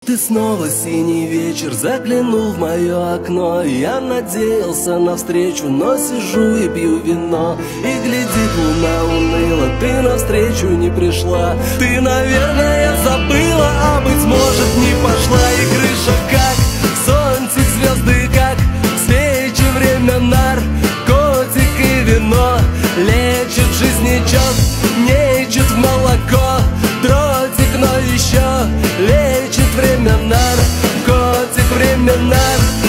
Однажды снова синий вечер заглянул в мое окно. Я надеялся на встречу, но сижу и пью вино. И глядит луна уныло, ты навстречу не пришла. Ты, наверное, забыла, а быть может не пошла. И крыша как зонтик, звезды как свечи, время наркотик и вино. Лечит жизнечок, нечет в молоко. Дротик, но еще лечит время наркотик, время наркотик.